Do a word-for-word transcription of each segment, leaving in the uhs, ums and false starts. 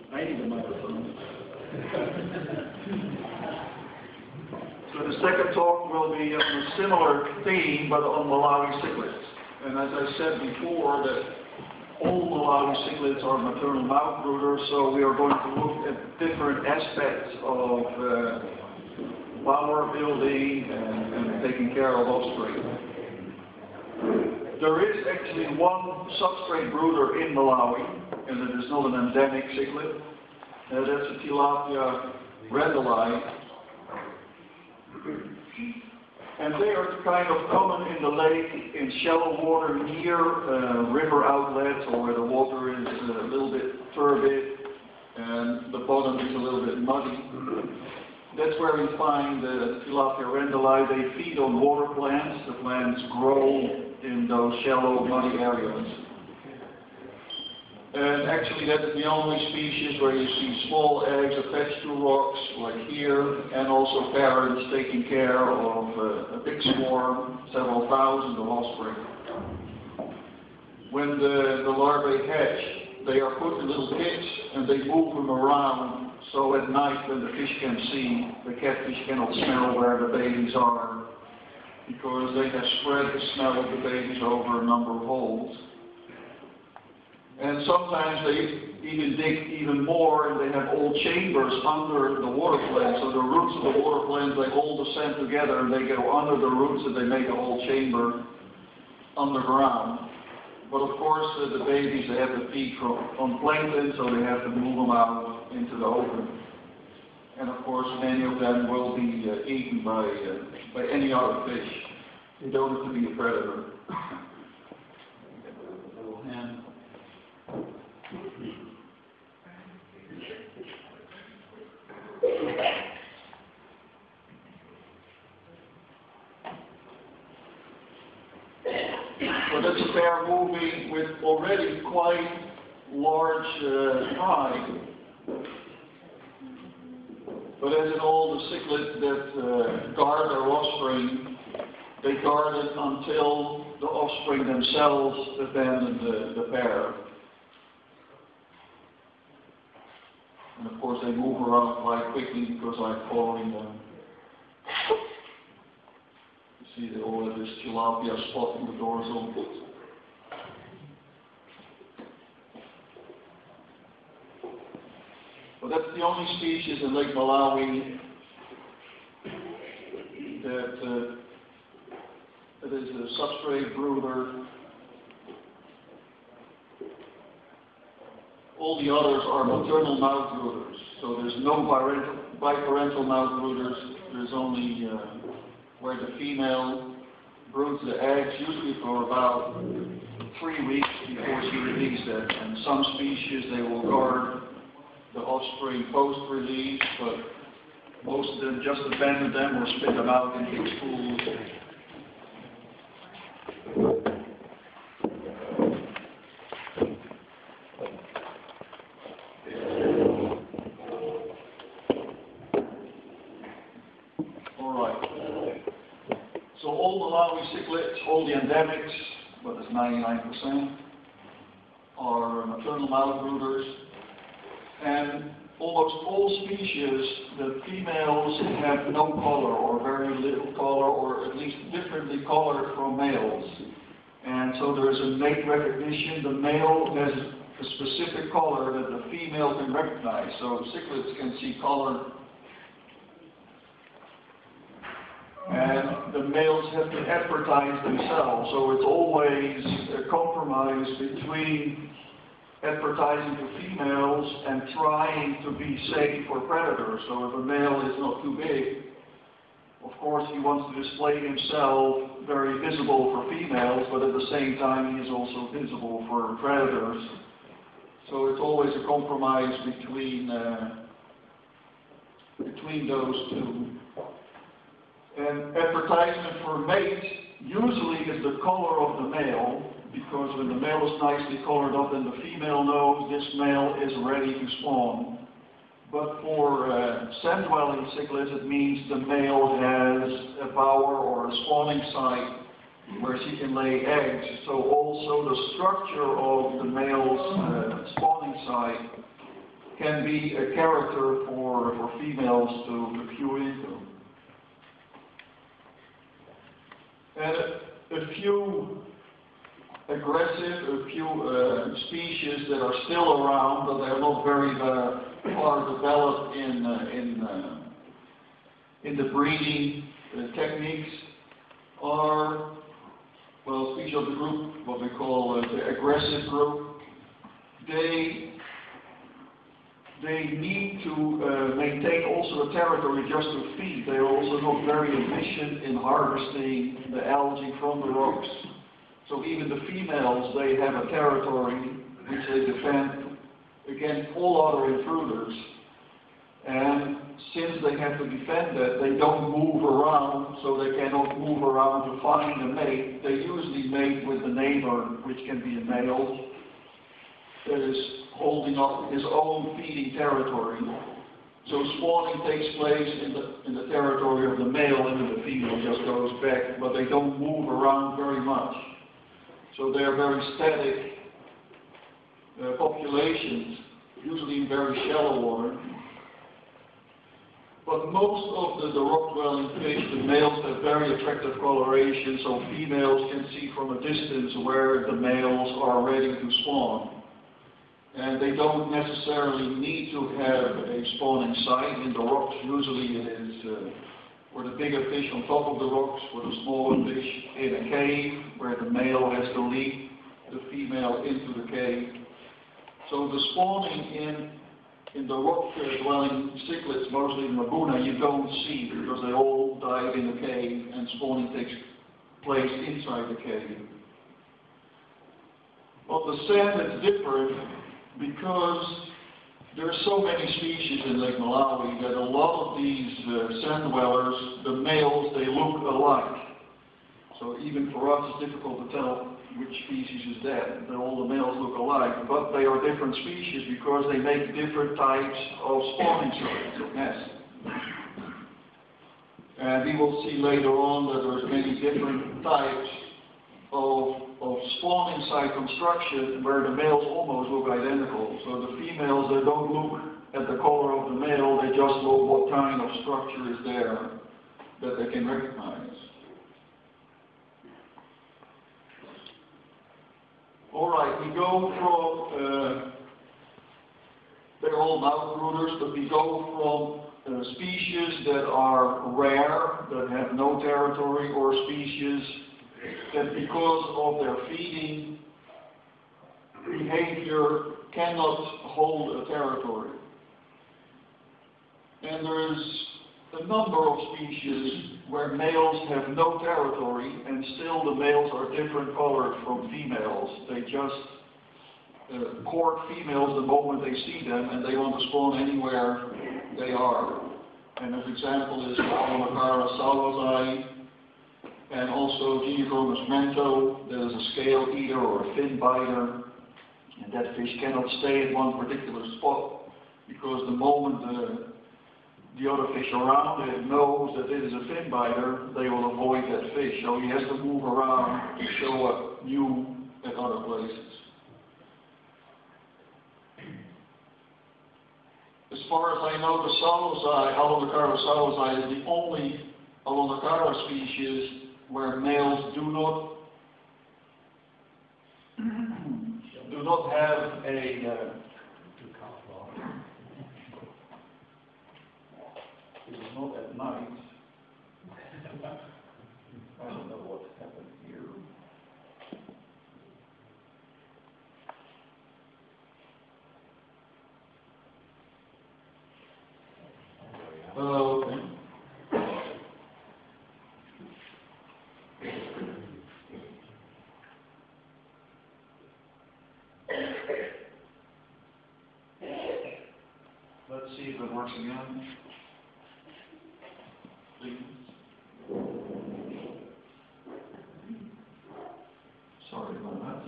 I need a microphone. So the second talk will be on a similar theme, but on Malawi cichlids. And as I said before, that all Malawi cichlids are maternal mouth brooders, so we are going to look at different aspects of uh, bower building and, and taking care of offspring. There is actually one substrate brooder in Malawi, and it is not an endemic cichlid. Uh, that's a Tilapia rendeli. And they are kind of common in the lake, in shallow water, near uh, river outlets, or where the water is uh, a little bit turbid and the bottom is a little bit muddy. That's where we find the Tilapia rendeli. They feed on water plants. The plants grow in those shallow, muddy areas. And actually that is the only species where you see small eggs attached to rocks, like here, and also parents taking care of uh, a big swarm, several thousand of offspring. When the, the larvae hatch, they are put in little pits and they move them around, so at night when the fish can see, the catfish cannot smell where the babies are, because they have spread the smell of the babies over a number of holes. And sometimes they even dig even more, and they have old chambers under the water plant. So the roots of the water plant, they hold the sand together, and they go under the roots, and they make a whole chamber underground. But of course, uh, the babies, they have to feed from, on plankton, so they have to move them out into the open. And of course, many of them will be uh, eaten by, uh, by any other fish. They don't have to be a predator. Little hand. So that's a pair moving with already quite large uh, pride. But as in all the cichlids that uh, guard their offspring, they guard it until the offspring themselves abandon the, the pair. And of course they move around quite quickly because I'm following them. You see they all have this tilapia spot in the dorsal. But that's the only species in Lake Malawi that, uh, that is a substrate brooder. All the others are maternal mouth brooders, so there's no biparental, biparental mouth brooders. There's only uh, where the female broods the eggs, usually for about three weeks before she releases them. And some species, they will guard the offspring post-release, but most of them just abandon them or spit them out in big schools. So all Malawi cichlids, all the endemics, but it's ninety-nine percent, are maternal mouth brooders. And almost all species, the females have no color or very little color, or at least differently colored from males. And so there is a mate recognition. The male has a specific color that the female can recognize. So cichlids can see color. And the males have to advertise themselves, so it's always a compromise between advertising to females and trying to be safe for predators. So if a male is not too big, of course he wants to display himself very visible for females, but at the same time he is also visible for predators. So it's always a compromise between, uh, between those two. And advertisement for mate usually is the color of the male, because when the male is nicely colored up, then the female knows this male is ready to spawn. But for uh, sand-dwelling cichlids, it means the male has a bower or a spawning site where she can lay eggs. So also the structure of the male's uh, spawning site can be a character for, for females to, to cue into. And a, a few aggressive, a few uh, species that are still around, but they're not very uh, far developed in, uh, in, uh, in the breeding uh, techniques, are, well, species of the group, what we call uh, the aggressive group. They They need to uh, maintain also a territory just to feed. They are also not very efficient in harvesting the algae from the rocks. So even the females, they have a territory which they defend against all other intruders. And since they have to defend that, they don't move around, so they cannot move around to find a mate. They usually mate with the neighbor, which can be a male, that is holding up his own feeding territory. So spawning takes place in the, in the territory of the male, and then the female just goes back, but they don't move around very much. So they are very static uh, populations, usually in very shallow water. But most of the, the rock-dwelling fish, the males have very attractive coloration, so females can see from a distance where the males are ready to spawn. And they don't necessarily need to have a spawning site in the rocks. Usually it is uh, for the bigger fish on top of the rocks, for the smaller fish in a cave where the male has to lead the female into the cave. So the spawning in, in the rock-dwelling cichlids, mostly in Rabuna, you don't see because they all dive in the cave and spawning takes place inside the cave. But the sand is different, because there are so many species in Lake Malawi that a lot of these uh, sand dwellers, the males, they look alike. So even for us it's difficult to tell which species is that. That all the males look alike, but they are different species because they make different types of spawning sites, of nests. And we will see later on that there's many different types of of spawning site construction where the males almost look identical. So the females, they don't look at the color of the male, they just look what kind of structure is there that they can recognize. Alright, we go from, uh, they're all mouth brooders, but we go from uh, species that are rare, that have no territory, or species that because of their feeding behavior cannot hold a territory. And there is a number of species where males have no territory and still the males are different colored from females. They just uh, court females the moment they see them and they want to spawn anywhere they are. And an example is Alomacara salazai, and also Geniochromis mento, that is a scale eater or a fin biter, and that fish cannot stay at one particular spot because the moment the, the other fish around it knows that it is a fin biter, they will avoid that fish. So he has to move around to show up new at other places. As far as I know, the salazai, Alomacara salazai, is the only Alomacara species where males do not do not have a uh, it is not at night. I don't know what happened here. Okay. Let's see if it works again. Please. Sorry about that.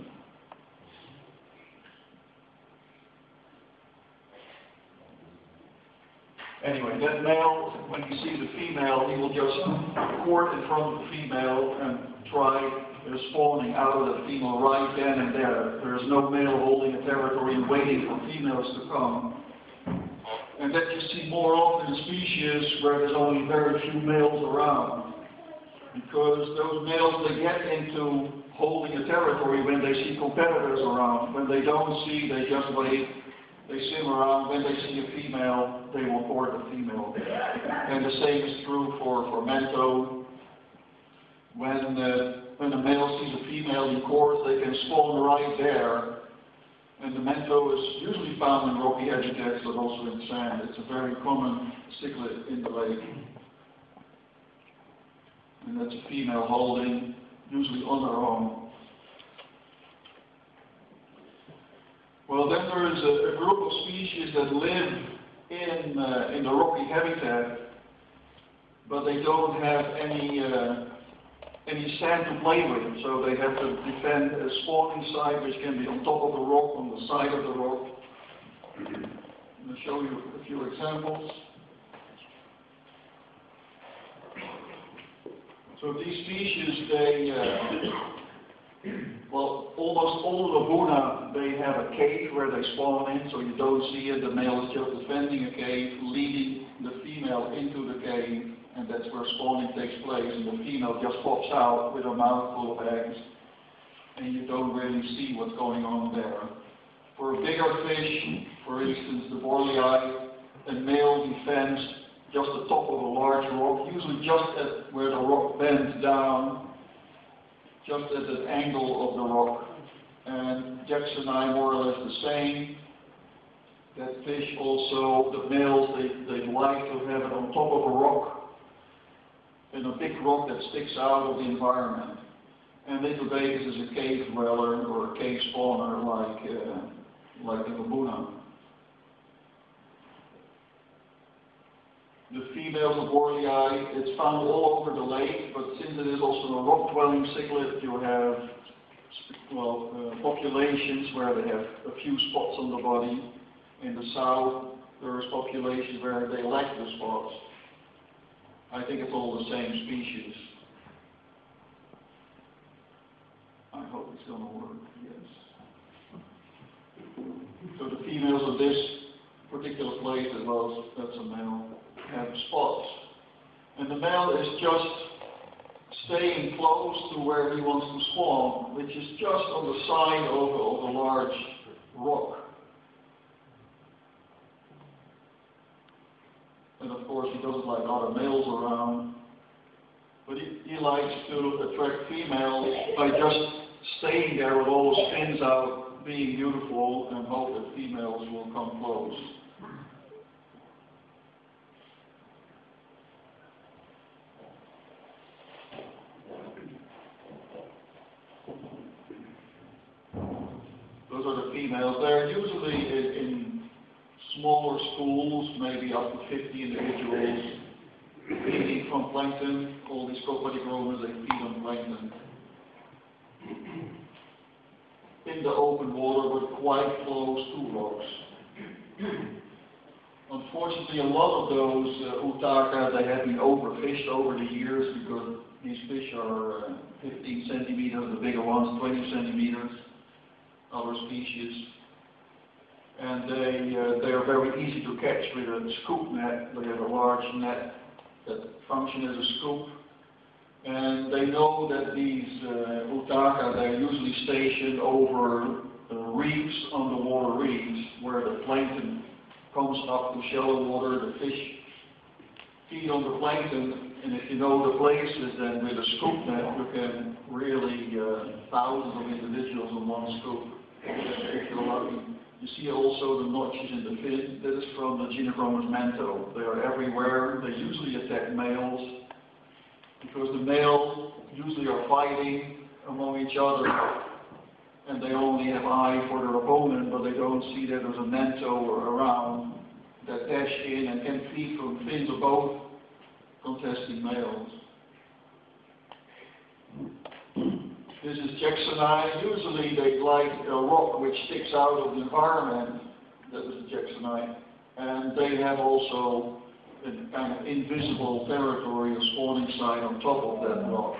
Anyway, that male, when he sees a female, he will just court in front of the female and try uh, spawning out of the female right then and there. There is no male holding a territory and waiting for females to come. And that you see more often in species where there's only very few males around. Because those males, they get into holding a territory when they see competitors around. When they don't see, they just wait, they swim around. When they see a female, they will court the female. And the same is true for, for Mento. When, uh, when a male sees a female in court, they can spawn right there. And the Mento is usually found in rocky habitats, but also in sand. It's a very common cichlid in the lake. And that's a female holding, usually on her own. Well, then there is a, a group of species that live in, uh, in the rocky habitat, but they don't have any, uh, any sand to play with, so they have to defend a spawning site which can be on top of the rock, on the side of the rock. I'm going to show you a few examples. So these species, they, uh, well, almost all Laguna, they have a cave where they spawn in, so you don't see it. The male is just defending a cave, leading the female into the cave, and that's where spawning takes place, and the female just pops out with a mouth full of eggs, and you don't really see what's going on there. For a bigger fish, for instance, the Borlii, a male defends just the top of a large rock, usually just at where the rock bends down, just at the angle of the rock. And Jacksoni more or less the same. That fish also, the males, they, they like to have it on top of a rock, in a big rock that sticks out of the environment. And Lithobacus is a cave dweller or a cave spawner like, uh, like the Laguna. The females of Borlii, it's found all over the lake, but since it is also a rock-dwelling cichlid, you have well, uh, populations where they have a few spots on the body. In the south, there is populations where they lack the spots. I think it's all the same species. I hope it's going to work, yes. So the females of this particular place, as well as that's a male, have spots. And the male is just staying close to where he wants to spawn, which is just on the side of, of a large rock. And of course he doesn't like other males around, but he, he likes to attract females by just staying there with all his fins out, being beautiful, and hope that females will come close. Those are the females. They're usually in, in smaller schools, maybe up to fifty individuals, feeding from plankton. All these Copadichromes, they feed on plankton. In the open water, but quite close to rocks. Unfortunately, a lot of those uh, Utaka, they have been overfished over the years because these fish are uh, fifteen centimeters, the bigger ones twenty centimeters. Other species, and they uh, they are very easy to catch with a scoop net. They have a large net that functions as a scoop, and they know that these uh, Utaka, they're usually stationed over uh, reefs, underwater reefs, where the plankton comes up to shallow water. The fish feed on the plankton, and if you know the places, then with a scoop net you can really uh, thousands of individuals on one scoop. If you're lucky. You see also the notches in the fin. That is from the Genochromis mento. They are everywhere. They usually attack males because the males usually are fighting among each other, and they only have eye for their opponent, but they don't see that there's a mento around that dash in and can feed from fins of both contesting males. This is Jacksoni. Usually they like a rock which sticks out of the environment. That is the Jacksoni. And they have also a kind of invisible territory, a spawning site on top of that rock.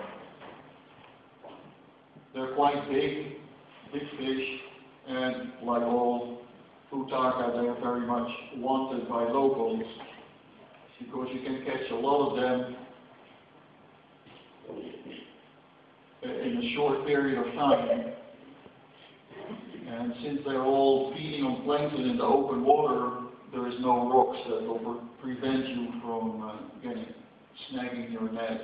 They're quite big, big fish, and like all Futaka, they are very much wanted by locals because you can catch a lot of them in a short period of time. And since they're all feeding on plankton in the open water, there is no rocks that will pre prevent you from uh, getting snagging your net.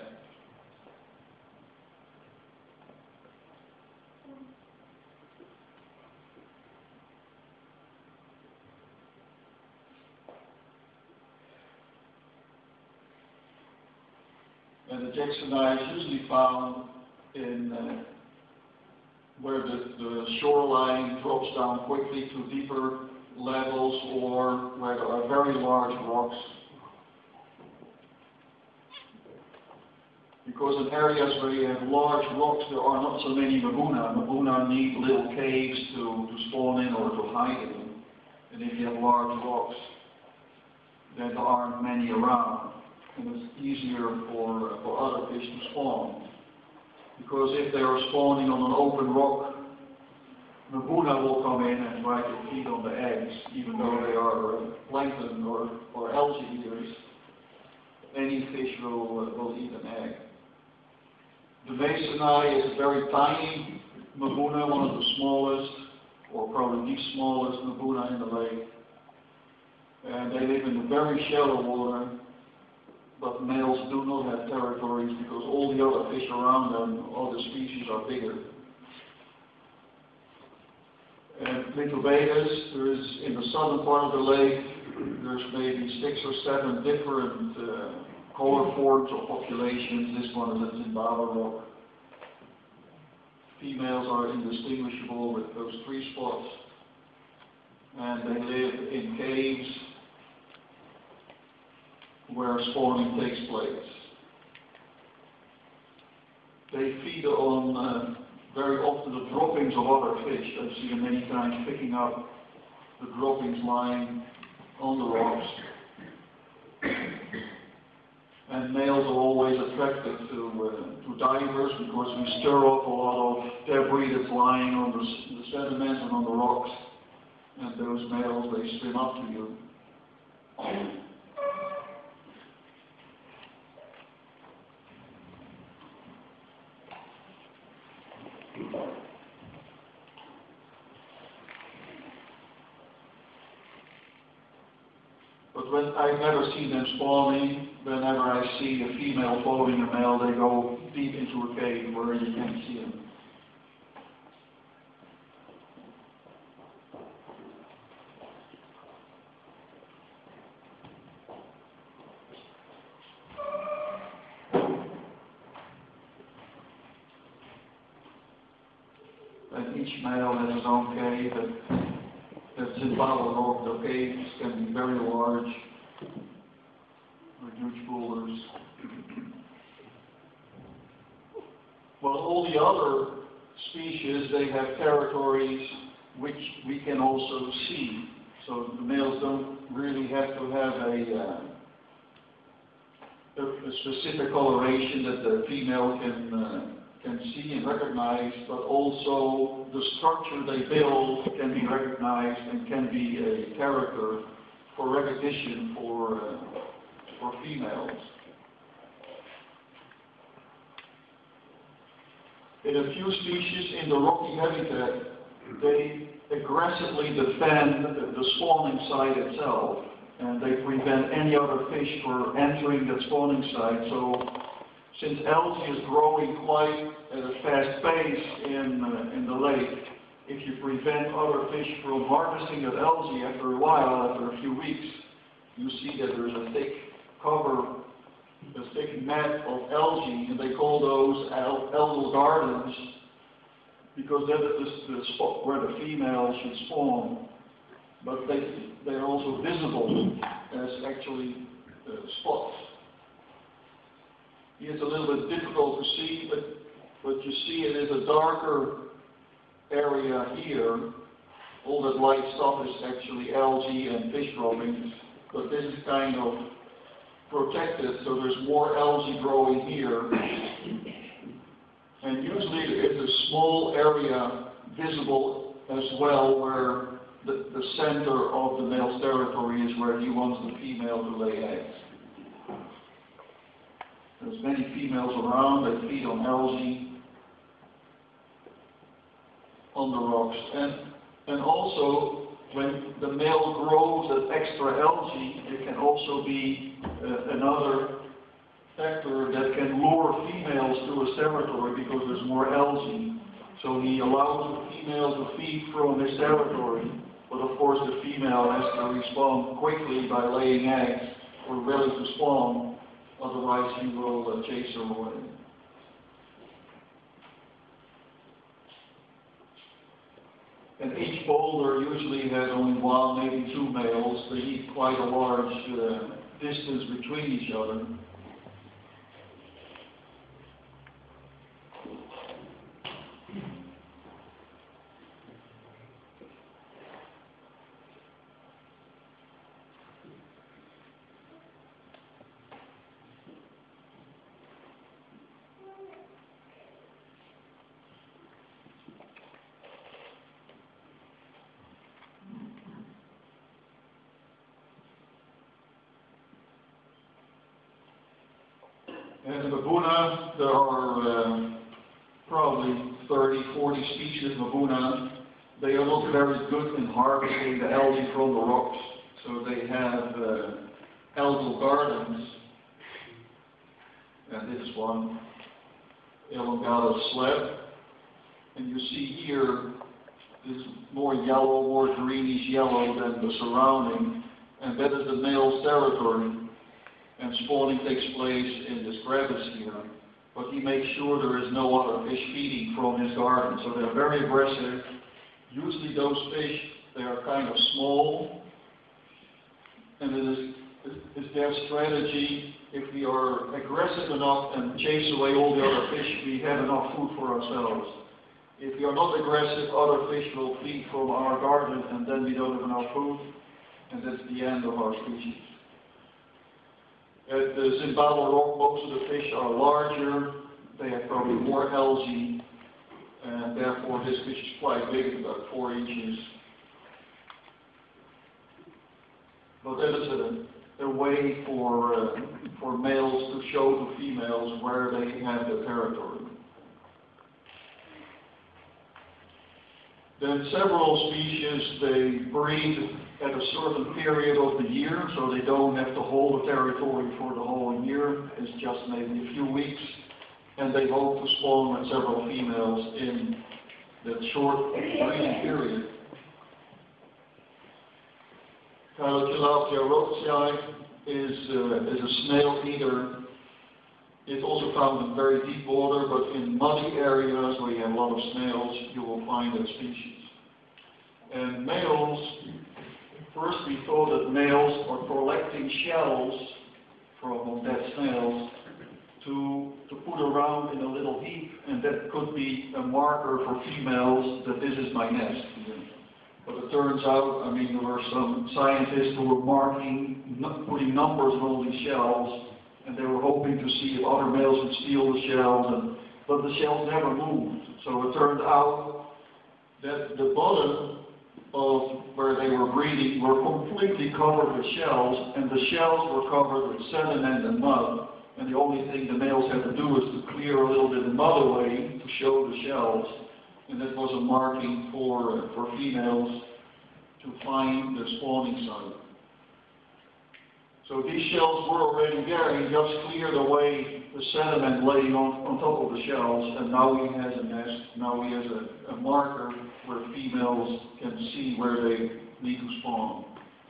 And the Jacksonite is usually found in uh, where the, the shoreline drops down quickly to deeper levels or where there are very large rocks. Because in areas where you have large rocks, there are not so many Mbuna. Mbuna need little caves to, to spawn in or to hide in. And if you have large rocks, then there aren't many around. And it's easier for, uh, for other fish to spawn. Because if they are spawning on an open rock, Mbuna will come in and try to feed on the eggs, even though they are uh, plankton or, or algae eaters. Any fish will, uh, will eat an egg. The Masonite is a very tiny Mbuna, one of the smallest, or probably the smallest Mbuna in the lake. And they live in the very shallow water. But males do not have territories because all the other fish around them, all the species are bigger. And Clitobatus, there is in the southern part of the lake, there's maybe six or seven different uh, color forms or populations. This one is a Zimbabwe rock. Females are indistinguishable with those three spots. And they live in caves where spawning takes place. They feed on uh, very often the droppings of other fish. I've seen them many times picking up the droppings lying on the rocks. And males are always attracted to, uh, to divers because we stir up a lot of debris that's lying on the, the sediments and on the rocks. And those males, they swim up to you. But when I've never seen them spawning, whenever I see a female following a male, they go deep into a cave where you can't see them. And each male has his own cave. And that's in Zimbabwe rock. The caves can be very large, with huge boulders. Well, all the other species, they have territories which we can also see. So the males don't really have to have a, uh, a, a specific coloration that the female can uh, can see and recognize, but also the structure they build can be recognized and can be a character for recognition for, uh, for females. In a few species in the rocky habitat, they aggressively defend the spawning site itself, and they prevent any other fish from entering that spawning site. So, since algae is growing quite at a fast pace in, uh, in the lake, if you prevent other fish from harvesting that algae after a while, after a few weeks, you see that there's a thick cover, a thick net of algae, and they call those al algal gardens because that is the spot where the female should spawn. But they, they're also visible as actually uh, spots. It's a little bit difficult to see, but, but you see it is a darker area here. All that light stuff is actually algae and fish droppings, but this is kind of protected, so there's more algae growing here. And usually it's a small area visible as well where the, the center of the male's territory is where he wants the female to lay eggs. There's many females around, they feed on algae, on the rocks. And, and also, when the male grows that extra algae, it can also be uh, another factor that can lure females to his territory because there's more algae. So he allows the female to feed from his territory, but of course the female has to respond quickly by laying eggs or ready to spawn, otherwise he will uh, chase her away. And each boulder usually has only one, maybe two males. They keep quite a large uh, distance between each other. And in Mbuna, there are uh, probably thirty, forty species of Mbuna. They are not very good in harvesting the algae from the rocks, so they have uh, algal gardens. And this is one, elongata slab. And you see here, this more yellow, more greenish yellow than the surrounding, and that is the male's territory. And spawning takes place in this crevice here, but he makes sure there is no other fish feeding from his garden. So they're very aggressive. Usually those fish, they are kind of small, and it is, it's their strategy. If we are aggressive enough and chase away all the other fish, we have enough food for ourselves. If we are not aggressive, other fish will feed from our garden, and then we don't have enough food, and that's the end of our species. At the Zimbabwe rock, most of the fish are larger, they have probably more algae, and therefore this fish is quite big, about four inches. But that is a, a way for, uh, for males to show to females where they have their territory. Then several species, they breed at a certain period of the year, so they don't have to hold the territory for the whole year. It's just maybe a few weeks, and they hope to spawn with several females in that short breeding period. Chiloptia rothschildi is, uh, is a snail eater. It's also found in very deep water, but in muddy areas where you have a lot of snails, you will find that species. And males, first we thought that males are collecting shells from dead snails to, to put around in a little heap, and that could be a marker for females that this is my nest. But it turns out, I mean, there were some scientists who were marking, putting numbers on all these shells, and they were hoping to see if other males would steal the shells, and, but the shells never moved. So it turned out that the bottom of where they were breeding were completely covered with shells, and the shells were covered with sediment and mud. And the only thing the males had to do is to clear a little bit of mud away to show the shells. And that was a marking for, uh, for females to find the spawning site. So these shells were already there, he just cleared away the sediment laying on, on top of the shells, and now he has a nest, now he has a, a marker where females can see where they need to spawn.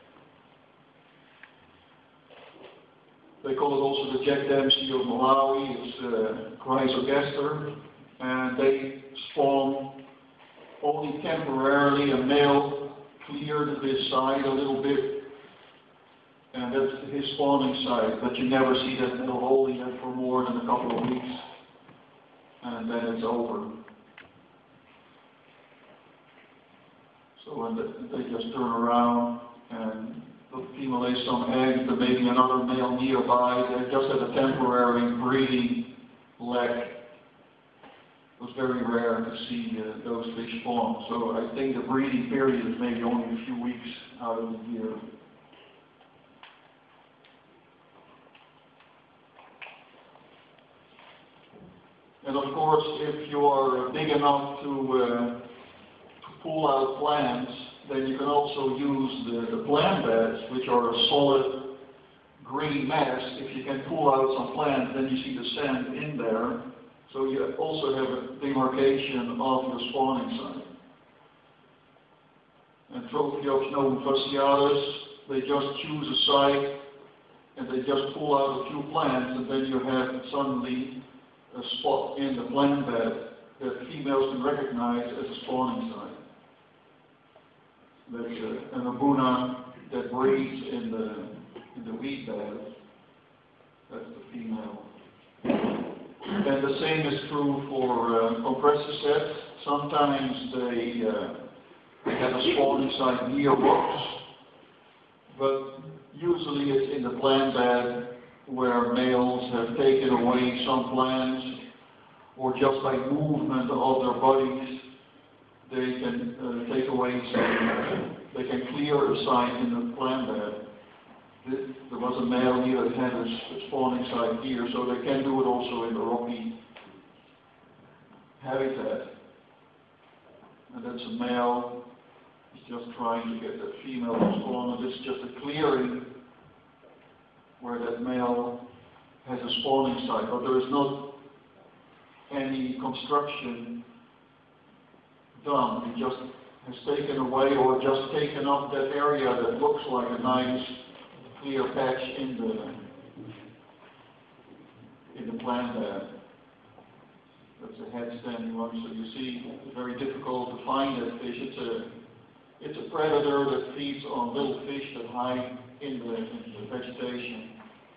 They call it also the Jack Dempsey of Malawi, it's uh, Chrysogaster, and they spawn only temporarily. A male cleared this side a little bit, and that's his spawning site, but you never see that male holding it for more than a couple of weeks, and then it's over. So when they just turn around and the female lays some eggs, there may be another male nearby. They just have a temporary breeding leg. Those it's very rare to see uh, those fish spawn. So I think the breeding period is maybe only a few weeks out of the year. And of course, if you are big enough to, uh, to pull out plants, then you can also use the, the plant beds, which are a solid green mass. If you can pull out some plants, then you see the sand in there. So you also have a demarcation of the spawning site. And Trophiops novum-fasciatus, they just choose a site and they just pull out a few plants, and then you have suddenly a spot in the plant bed that females can recognize as a spawning site. That's uh, an abuna that breeds in the in the weed bed. That's the female. And the same is true for uh, compressor. Sometimes they, uh, they have a spawning site near rocks, but usually it's in the plant bed where males have taken away some plants, or just by movement of their bodies, they can uh, take away some, they can clear a site in the plant bed. There was a male here that had a spawning site here, so they can do it also in the rocky habitat. And that's a male, he's just trying to get that female to spawn, and this is just a clearing where that male has a spawning site, but there is not any construction done. He just has taken away or just taken up that area that looks like a nice clear patch in the in the plant bed. That's a head standing one, so you see it's very difficult to find that fish. It's a it's a predator that feeds on little fish that hide in the, in the vegetation.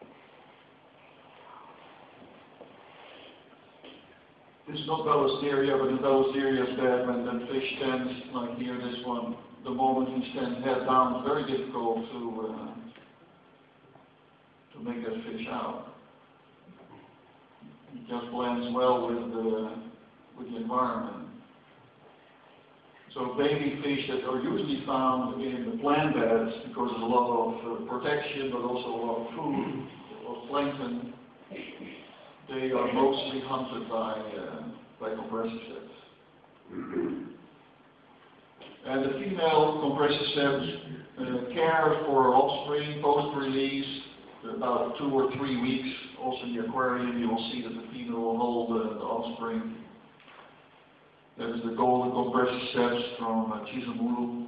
This is not Balasteria, but in Balasteria is bad when the fish stands like here, this one. The moment he stands head down, it's very difficult to uh, to make that fish out. He just blends well with the with the environment. So baby fish that are usually found in the plant beds because there's a lot of uh, protection, but also a lot of food, a lot of plankton. They are mostly hunted by, uh, by compressor And the female compressor uh, care for her offspring post-release about two or three weeks. Also in the aquarium you will see that the female will hold uh, the offspring. That is the golden compressor from uh, Chizumulu.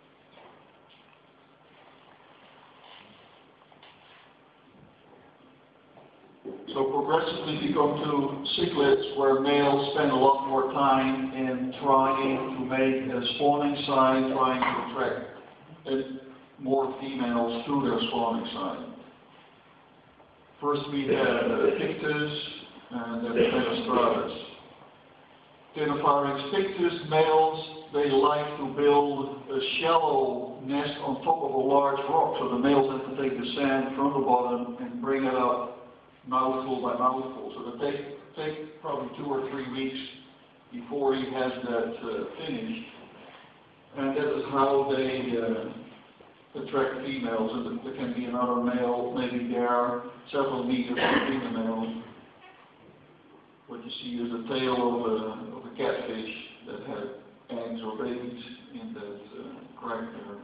So progressively we come to cichlids where males spend a lot more time in trying to make a spawning site, trying to attract uh, more females to their spawning site. First we had uh, Pictus and then Penostratus. Ctenopharynx pictus males, they like to build a shallow nest on top of a large rock. So the males have to take the sand from the bottom and bring it up mouthful by mouthful. So they take, take probably two or three weeks before he has that uh, finished. And that is how they uh, attract females. And there can be another male, maybe there, several meters between the males. What you see is the tail of a, of a catfish that had eggs or babies in that uh, crack there.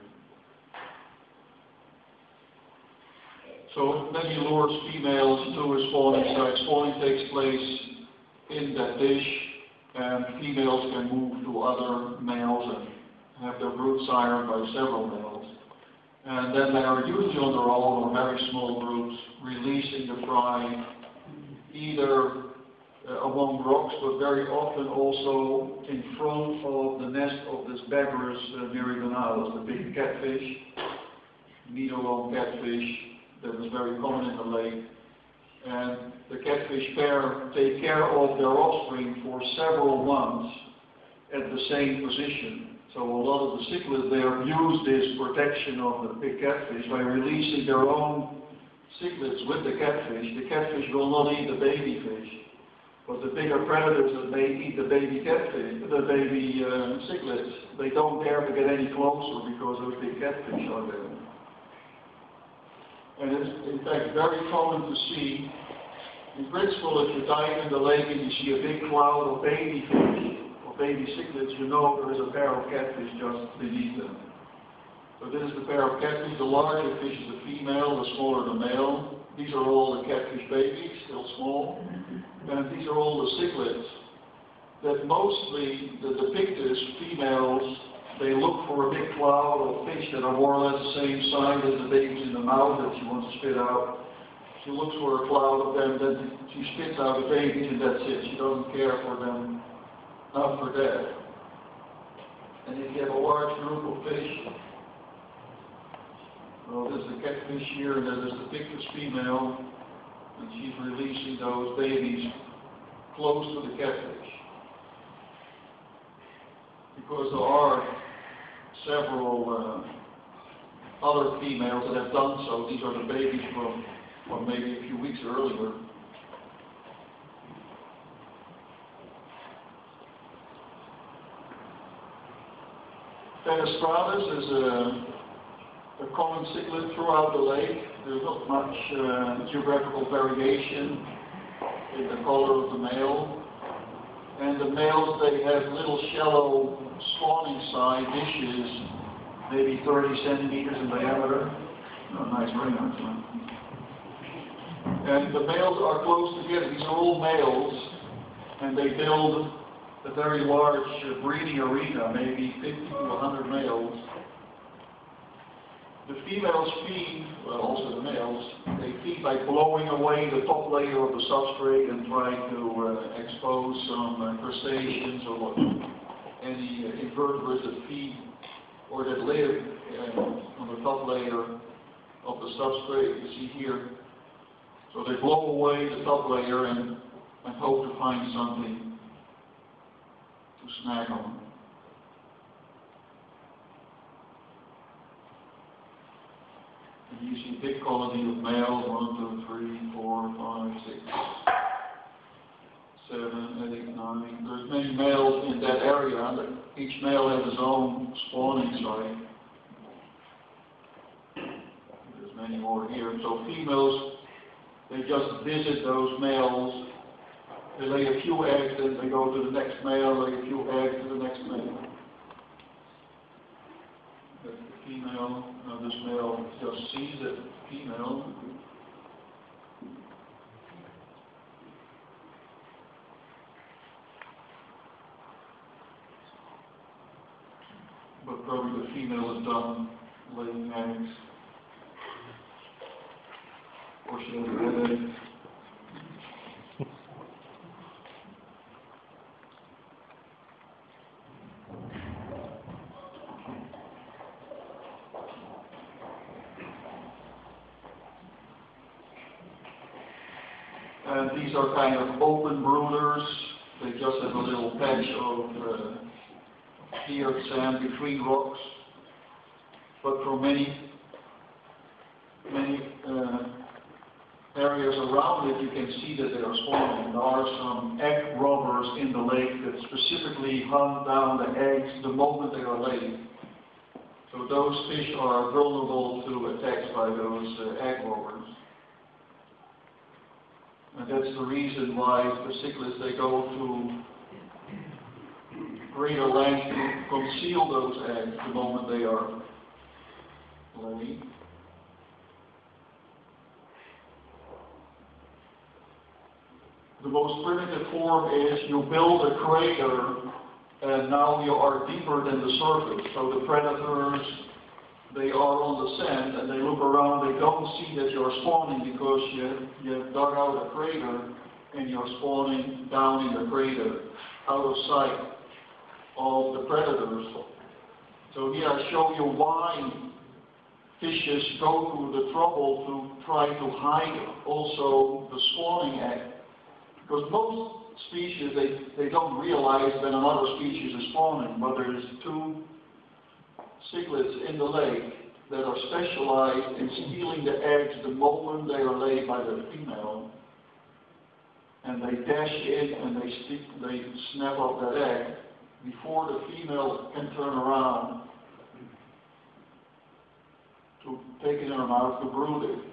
So then he lures females to a spawning site. Spawning takes place in that dish, and females can move to other males and have their brood sired by several males. And then they are usually on their own or very small groups, releasing the fry either uh, among rocks, but very often also in front of the nest of this Bagrus uh, merigonalis, the big catfish, needle-long catfish that is very common in the lake. And the catfish pair take care of their offspring for several months at the same position. So a lot of the cichlids there use this protection of the big catfish by releasing their own cichlids with the catfish. The catfish will not eat the baby fish, But the bigger predators that may eat the baby catfish, the baby uh, cichlids, they don't dare to get any closer because those big catfish are there. And it's in fact very common to see, in principle, if you dive in the lake and you see a big cloud of baby fish, or baby cichlids, you know there is a pair of catfish just beneath them. So this is the pair of catfish. The larger fish is the female, the smaller the male. These are all the catfish babies, still small. And these are all the cichlids that mostly, the, the pictus females, they look for a big cloud of fish that are more or less the same size as the babies in the mouth that she wants to spit out. She looks for a cloud of them, then she spits out the babies and that's it. She doesn't care for them after that. And if you have a large group of fish, well, there's the catfish here, and then there's the pictus female, and she's releasing those babies close to the catfish. Because there are several uh, other females that have done so. These are the babies from, from maybe a few weeks earlier. Fenestratus is a a common cichlid throughout the lake. There's not much uh, geographical variation in the color of the male. And the males, they have little shallow spawning side dishes, maybe thirty centimeters in diameter. Oh, nice ring actually. And the males are close together. These are all males, and they build a very large uh, breeding arena, maybe fifty to one hundred males. The females feed, well also the males, they feed by blowing away the top layer of the substrate and trying to uh, expose some uh, crustaceans or what, any uh, invertebrates that feed or that live uh, on the top layer of the substrate you see here. So they blow away the top layer and, and hope to find something to snack on. You see a big colony of males, one, two, three, four, five, six, seven, eight, nine. There's many males in that area. Each male has his own spawning site. There's many more here. So females, they just visit those males. They lay a few eggs, then they go to the next male, lay a few eggs to the next male. That's the female. Now this male just sees it, female. But probably the female is done laying eggs. Or she has red eggs. And these are kind of open brooders. They just have a little patch of uh, cleared sand between rocks. But for many, many uh, areas around it, you can see that they are spawning. There are some egg robbers in the lake that specifically hunt down the eggs the moment they are laid. So those fish are vulnerable to attacks by those uh, egg robbers. And that's the reason why the cichlids, they go to greater lengths to conceal those eggs the moment they are laid. The most primitive form is you build a crater and now you are deeper than the surface. So the predators, they are on the sand and they look around, they don't see that you're spawning because you, you have dug out a crater and you're spawning down in the crater, out of sight of the predators. So here I show you why fishes go through the trouble to try to hide also the spawning egg. Because most species, they, they don't realize that another species is spawning, but there's two cichlids in the lake that are specialized in stealing the eggs the moment they are laid by the female. And and they dash in and they, stick, they snap up that egg before the female can turn around to take it in her mouth to brood it.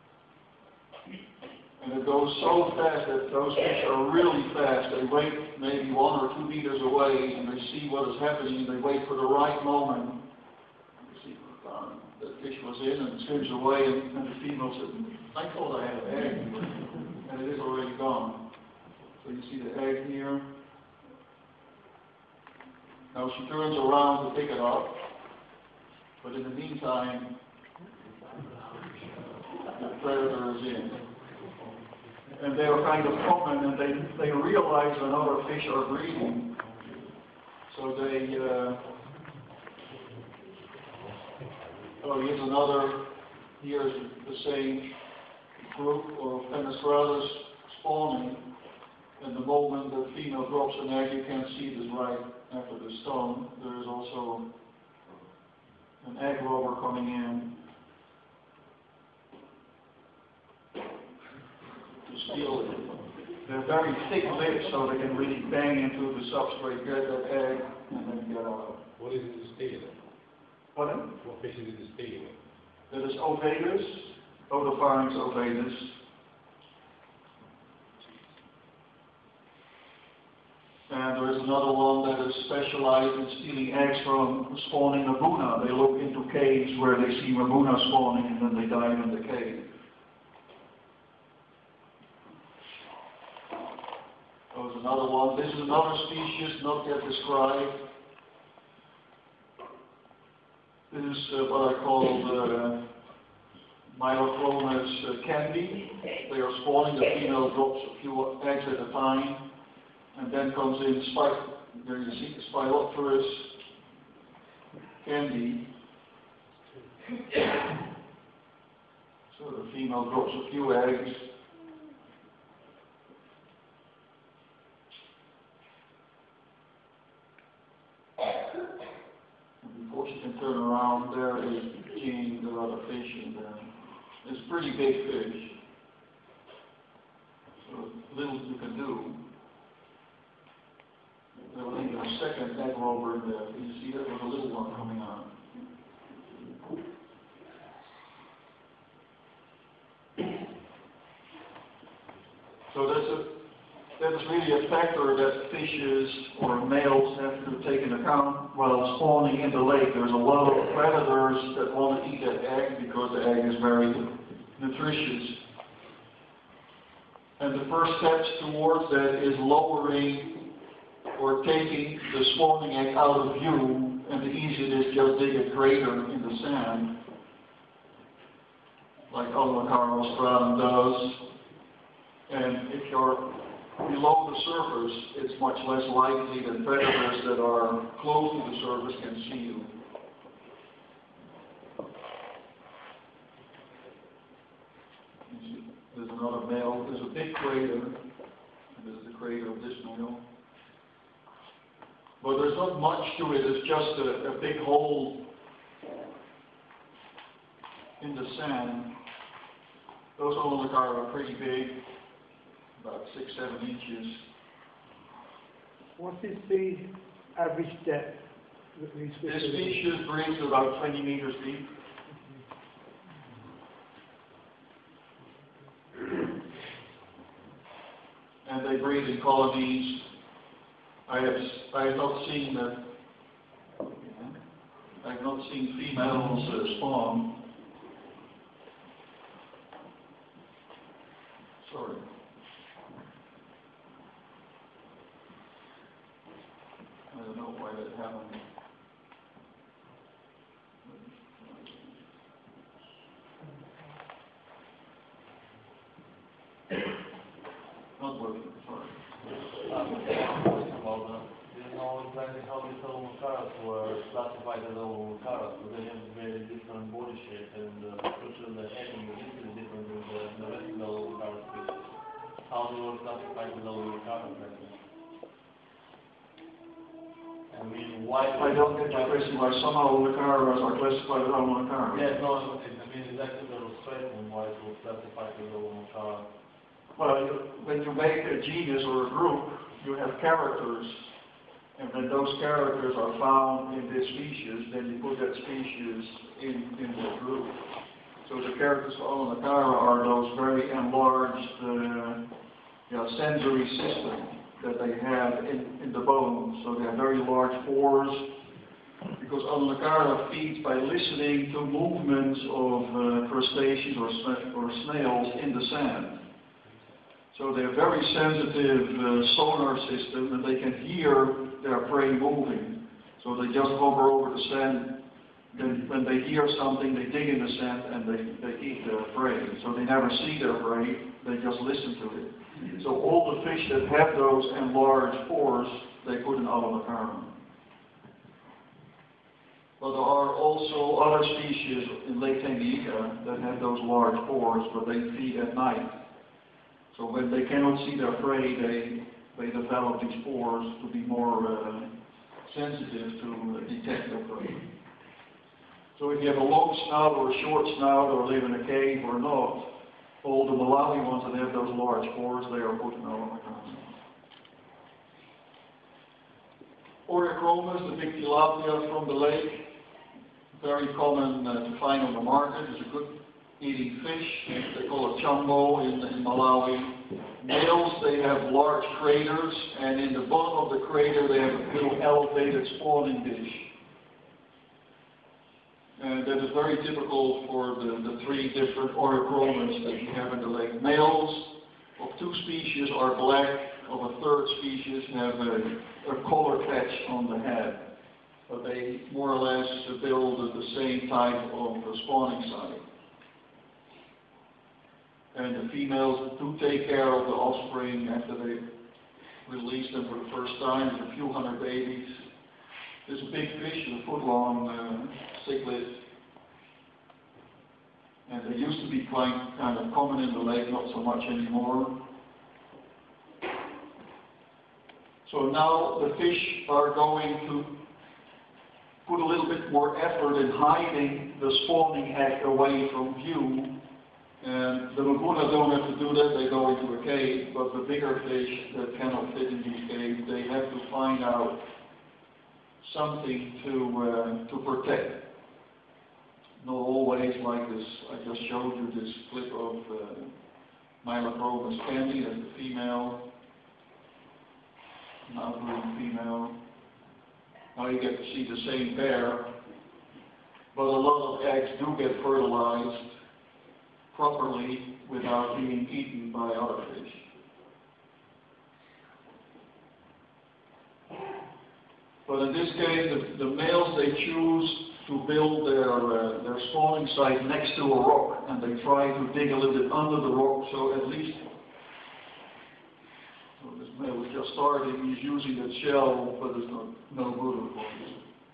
And it goes so fast that those fish are really fast. They wait maybe one or two meters away and they see what is happening and they wait for the right moment. You see, uh, the fish was in and swims away and, and the female says, I thought I had an egg, and it is already gone. So you see the egg here. Now she turns around to pick it up, but in the meantime, the predator is in. And they are kind of common, and they, they realize when other fish are breeding. So they, uh, oh, here's another, here's the same group of Fenestratus spawning, and the moment the female drops an egg, you can see this right after the stone. There is also an egg robber coming in to steal it. They're very thick lips, so they can really bang into the substrate, get that egg, and then get out. What is it stealing? Pardon? What fish is it stealing? That is Ovedus, Odopharynx ovedus. And there is another one that is specialized in stealing eggs from spawning Mbuna. They look into caves where they see Mbuna spawning and then they dive in the cave. There's another one. This is another species not yet described. This is uh, what I call the Mylochromus uh, candy. They are spawning. The female drops a few eggs at a time. And then comes in spike, there you see the Spilopterus candy. So the female drops a few eggs. And before she can turn around, there is Jean, the other fish in there. It's a pretty big fish. So little you can do. There was even a second egg robber in there. You see that was a little one coming out. So that's a that is really a factor that fishes or males have to take into account while spawning in the lake. There's a lot of predators that want to eat that egg because the egg is very nutritious. And the first steps towards that is lowering or taking the spawning egg out of view, and the easiest is just dig a crater in the sand, like Ulmacara austratum does. And if you're below the surface, it's much less likely that predators that are close to the surface can see you. There's another male. There's a big crater, and this is the crater of this male. But there's not much to it, it's just a, a big hole in the sand. Those Ulmacara are pretty big, about six, seven inches. What is the average depth that these fish This are in? species breeds about twenty meters deep. And they breed in colonies. I have, I have not seen that. I have not seen females uh, spawn. Sorry. I don't know why that happened. Not working. Sorry. How exactly how these Ulmacaras were classified as Ulmacaras? So they have very different body shape, and the structure of the head and the lips is different than the, the rest of the Ulmacara species. How they were classified as Ulmacaras? I mean, why? I don't get your question why some Ulmacaras are classified as Ulmacaras. Yes, no, I mean exactly the restriction why it was classified as Ulmacara. Well, you, when you make a genus or a group, you have characters, and when those characters are found in this species, then you put that species in, in the group. So the characters for Aulanacara are those very enlarged uh, yeah, sensory system that they have in, in the bones. So they have very large pores, because Aulanacara feeds by listening to movements of uh, crustaceans or, sna or snails in the sand. So they have very sensitive uh, sonar system, and they can hear their prey moving. So they just hover over the sand. Then when they hear something, they dig in the sand and they, they eat their prey. So they never see their prey, they just listen to it. So all the fish that have those enlarged pores, they put in Aulanacara. But there are also other species in Lake Tanganyika that have those large pores, but they feed at night. So when they cannot see their prey, they, they develop these pores to be more uh, sensitive to uh, detect their prey. So if you have a long snout or a short snout, or live in a cave or not, all the Malawi ones that have those large pores, they are put in Aulanacara. Oreochromis, the big tilapia from the lake, very common uh, to find on the market. It's a good eating fish. They call it chambo in, in Malawi. Males, they have large craters, and in the bottom of the crater they have a little elevated spawning dish. And that is very typical for the, the three different Oreochromis that you have in the lake. Males of two species are black, of a third species have a, a collar patch on the head. But they more or less build the same type of spawning site. And the females do take care of the offspring after they release them for the first time. There's a few hundred babies. There's a big fish, a foot long uh, cichlid. And they used to be quite kind of common in the lake, not so much anymore. So now the fish are going to put a little bit more effort in hiding the spawning egg away from view. And the Mbuna don't have to do that, they go into a cave, but the bigger fish that cannot fit in these caves, they have to find out something to, uh, to protect. Not always like this, I just showed you this clip of uh, Mylachroma scandi, that's the female, an outbreeding female. Now you get to see the same pair, but a lot of eggs do get fertilized properly without being eaten by other fish. But in this case, the, the males, they choose to build their, uh, their spawning site next to a rock, and they try to dig a little bit under the rock, so at least, so this male is just starting, he's using that shell, but there's no, no good for it.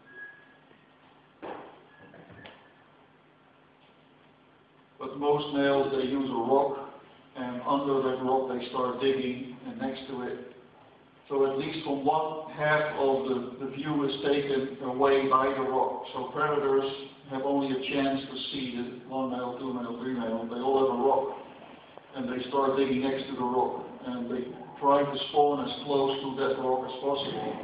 But most males, they use a rock, and under that rock they start digging, and next to it. So at least from one half of the, the view is taken away by the rock. So predators have only a chance to see the one male, two male, three male. They all have a rock, and they start digging next to the rock, and they try to spawn as close to that rock as possible.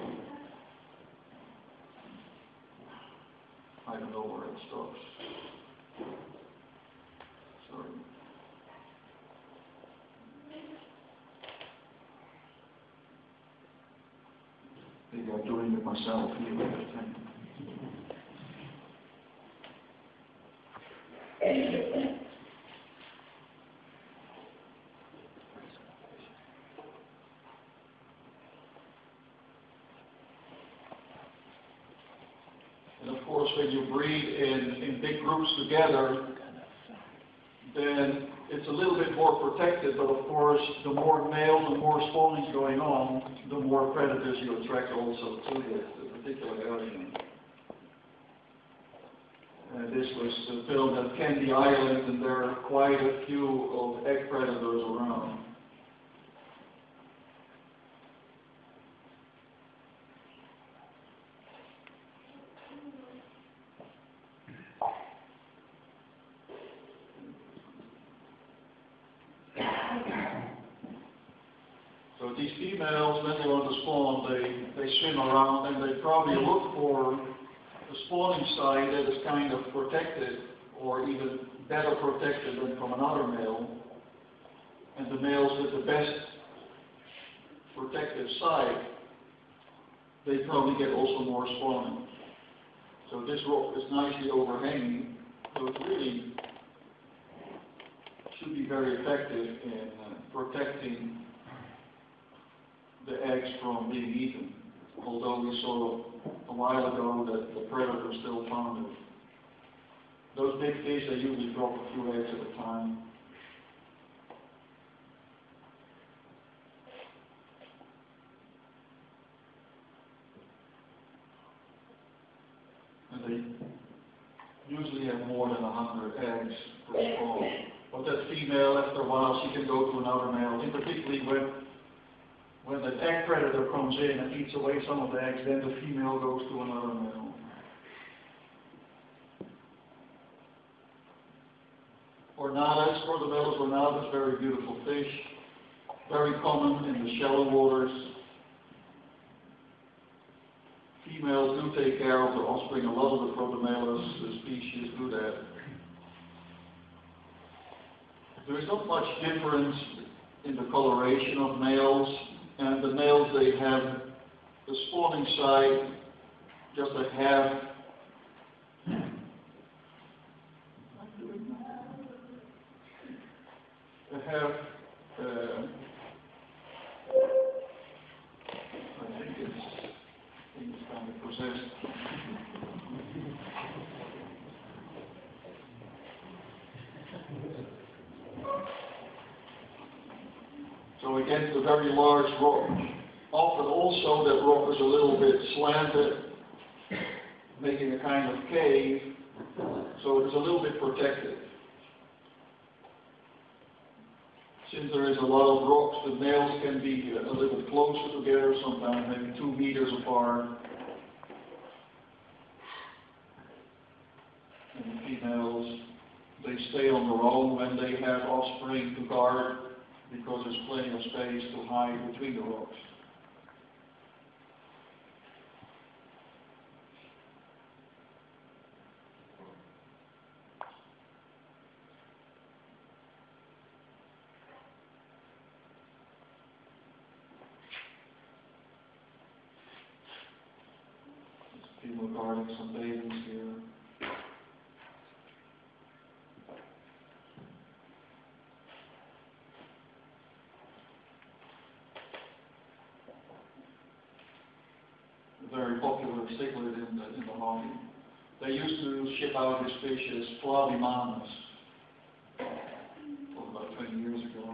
I don't know where it stops. Sorry. Maybe I'm doing it myself here at the time. And of course, when you breed in, in big groups together, then it's a little bit more protected, but of course, the more males and more spawnings going on, the more predators you attract also to this particular area. Uh, this was filmed at Candy Island, and there are quite a few of egg predators around. But these females, when they want to spawn, they, they swim around and they probably look for the spawning site that is kind of protected or even better protected than from another male. And the males with the best protective site, they probably get also more spawning. So this rock is nicely overhanging, so it really should be very effective in uh, protecting the eggs from being eaten. Although we saw a while ago that the predator still found it. Those big fish, they usually drop a few eggs at a time. And they usually have more than a hundred eggs per spawn. But that female, after a while, she can go to another male. In particularly when when the egg predator comes in and eats away some of the eggs, then the female goes to another male. Ornadas, Cordobelos ornadas, very beautiful fish, very common in the shallow waters. Females do take care of the offspring. A lot of the Protomelos species do that. There is not much difference in the coloration of males, and the males, they have the spawning side just a half. A half, uh, I think it's, I think it's kind of possessed. So against a very large rock. Often also that rock is a little bit slanted, making a kind of cave, so it's a little bit protected. Since there is a lot of rocks, the males can be a little bit closer together, sometimes maybe two meters apart. And the females, they stay on their own when they have offspring to guard, because there's plenty of space to hide between the rocks. There's people guarding some babies here. Very popular cichlid in the, in the hobby. They used to ship out this fish as flavimanus about twenty years ago.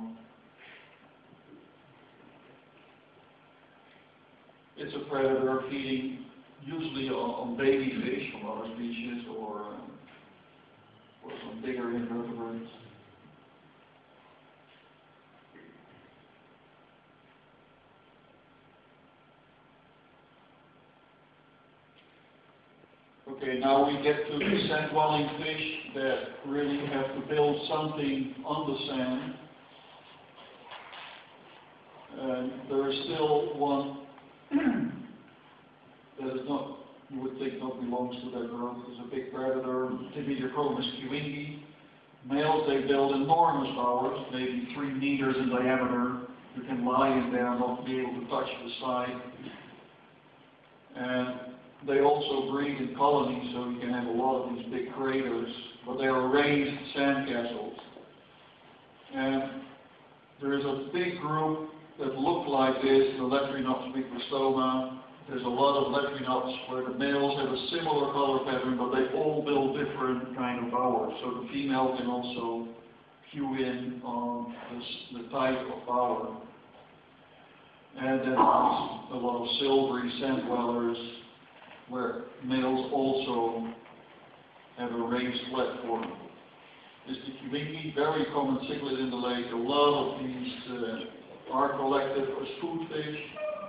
It's a predator feeding usually on, on baby fish from other species or, um, or some bigger invertebrates. Okay, now we get to the sand-dwelling fish that really have to build something on the sand. And there is still one that is not, you would think not belongs to that group. It's a big predator, Tibidiochromis kiwingi. Males, they build enormous towers, maybe three meters in diameter. You can lie in there and not be able to touch the side. And they also breed in colonies, so you can have a lot of these big craters, but they are raised sand castles. And there is a big group that look like this, the Lephrinops microstoma. There's a lot of Lephrinops where the males have a similar color pattern, but they all build different kind of bowers. So the female can also cue in on this, the type of bower. And then there's a lot of silvery sand dwellers, where males also have a raised platform. This is the kiwingi, very common cichlid in the lake. A lot of these uh, are collected as food fish.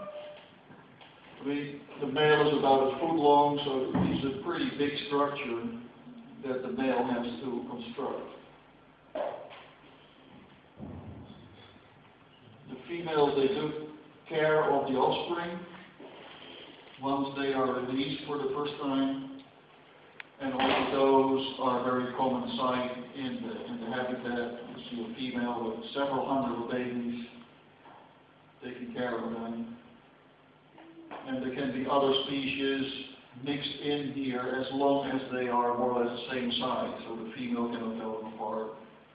I mean, the male is about a foot long, so it's a pretty big structure that the male has to construct. The females, they do care of the offspring once they are released for the first time. And also those are a very common sight in the, in the habitat. You see a female with several hundred babies taking care of them. And there can be other species mixed in here as long as they are more or less the same size, so the female cannot tell them apart.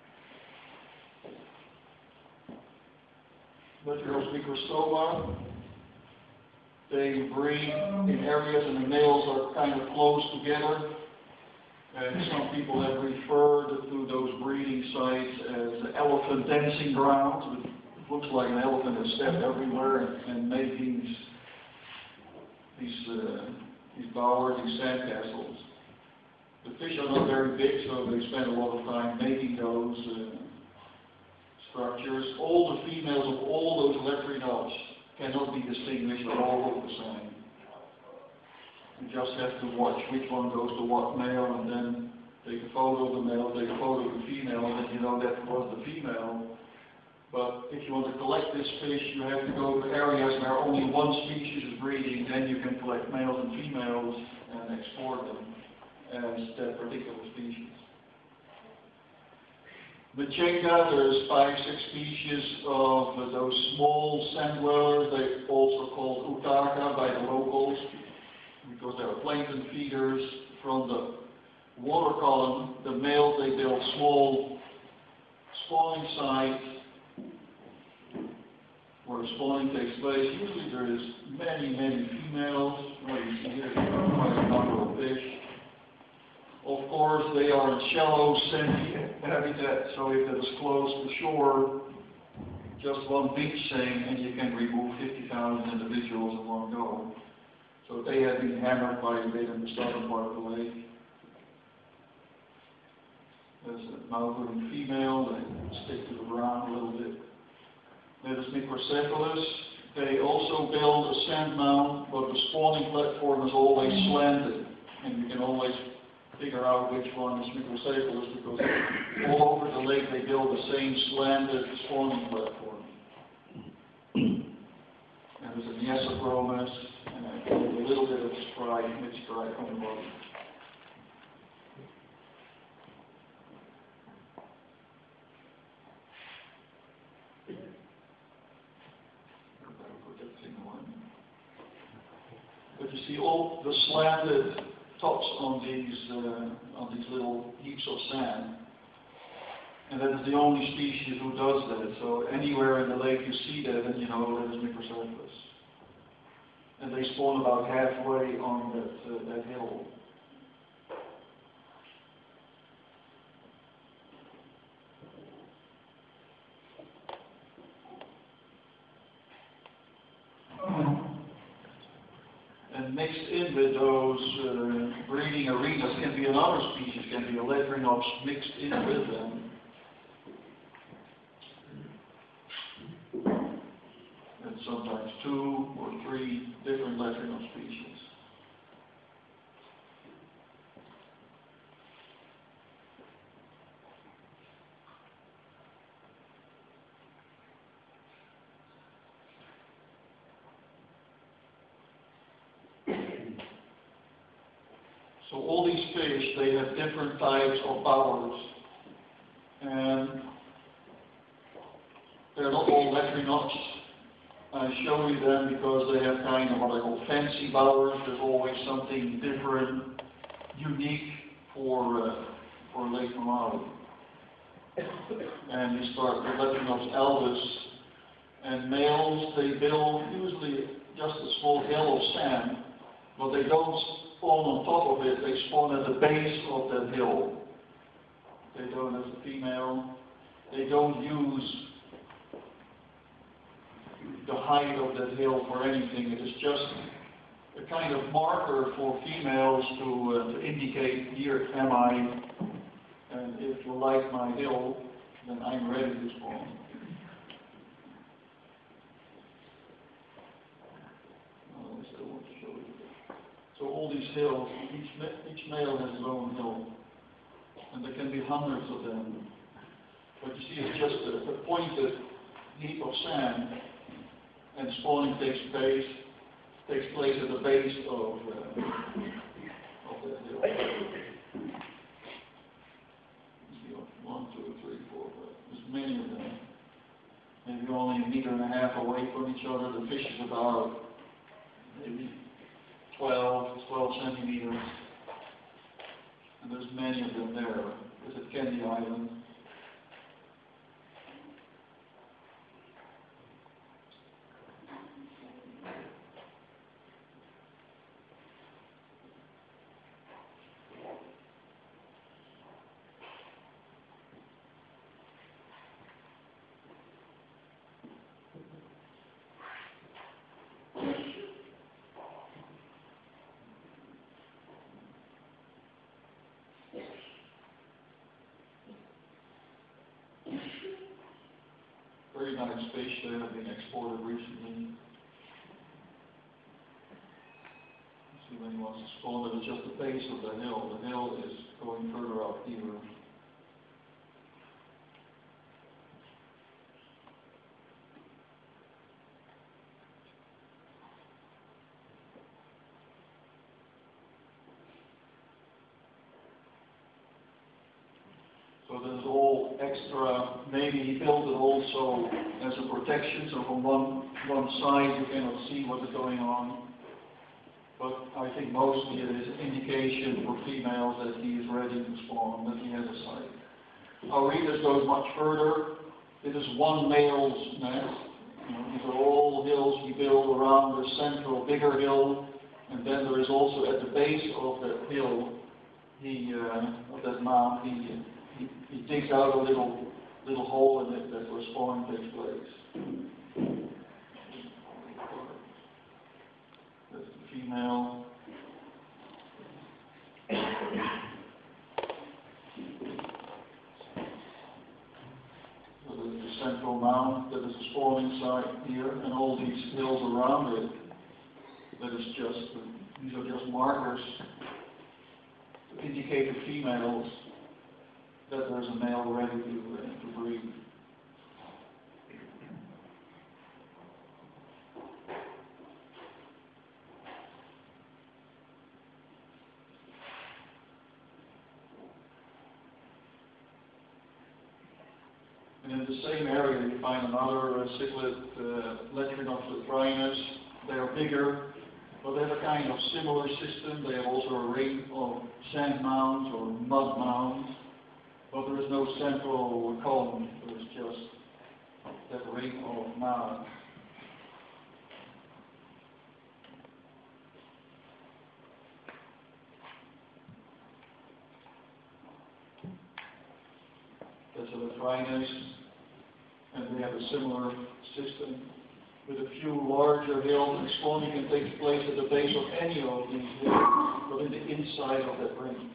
Lepidopterostoma, they breed in areas and the males are kind of close together. And some people have referred to those breeding sites as elephant dancing grounds. It looks like an elephant has stepped everywhere and, and made these these uh, these bowers, these sandcastles. The fish are not very big, so they spend a lot of time making those uh, structures. All the females of all those lepidopteros cannot be distinguished at all look the same. You just have to watch which one goes to what male, and then take a photo of the male, take a photo of the female, and then you know that was the female. But if you want to collect this fish, you have to go to areas where only one species is breeding, then you can collect males and females and export them as that particular species. Machenga, there's five, six species of uh, those small sand dwellers. They're also called utaka by the locals, because they are plankton feeders. From the water column, the males, they build small spawning sites where the spawning takes place. Usually there is many, many females. Well, you see here quite a number of fish. Of course, they are in shallow, sandy habitat, so if it is close to shore, just one beach seine and you can remove fifty thousand individuals in one go. So they have been hammered quite a bit in the southern part of the lake. There's a mouth-moving female, they stick to the ground a little bit. There's Microcephalus. They also build a sand mound, but the spawning platform is always slanted, and you can always figure out which one is Microcephalus, because all over the lake they build the same slanted spawning platform. And there's a Niasochromis, and I put a little bit of strike, mixed strike on the bottom. Put that thing on. But you see all the slanted tops on these uh, on these little heaps of sand, and that is the only species who does that. So anywhere in the lake you see that, then you know that is Microcephalus. And they spawn about halfway on that uh, that hill. And mixed in with those uh, breeding arenas can be another species, can be a Lepidopterus mixed in with them. And sometimes two or three different Lepidopterus species. So all these fish, they have different types of bowers, and they're not all Lepidopterus. I show you them because they have kind of what I call fancy bowers. There's always something different, unique for uh, for Lake Malawi. And you start with Lepidopterus albus, and males, they build usually just a small hill of sand, but they don't spawn on top of it, they spawn at the base of that hill. They don't, as a female, they don't use the height of that hill for anything. It is just a kind of marker for females to, uh, to indicate, here am I, and if you like my hill, then I'm ready to spawn. Oh, I still want to show you. So all these hills, each, each male has his own hill, and there can be hundreds of them. But you see, it's just a, a pointed heap of sand, and spawning takes place, takes place at the base of, uh, of that hill. One, two, three, four, five. There's many of them. Maybe only a meter and a half away from each other. The fish is about maybe twelve, twelve centimeters. And there's many of them there. There's at Candy Island. Very nice fish that have been exported recently. Let's see when he wants to spawn it. It's just the base of the hill. The hill is going further up here. So there's all extra, maybe he built it also as a protection, so from one, one side you cannot see what is going on. But I think mostly it is an indication for females that he is ready to spawn, that he has a site. Aurelius goes much further. It is one male's nest. You know, these are all hills he built around the central bigger hill, and then there is also at the base of that hill, he, uh, of that mound, he He, he digs out a little little hole in it that where spawning takes place. That's the female. So there's the central mound that is the spawning site here, and all these hills around it. That is just these are just markers to indicate the females that there's a male ready to, uh, to breed. And in the same area you find another uh, cichlid, uh, Leptrinopsis. They are bigger, but they have a kind of similar system. They have also a ring of sand mounds or mud mounds. But there is no central column, there is just that ring of mound. That's a Leptrinus, and we have a similar system with a few larger hills, and spawning can take place at the base of any of these hills, but in the inside of that ring.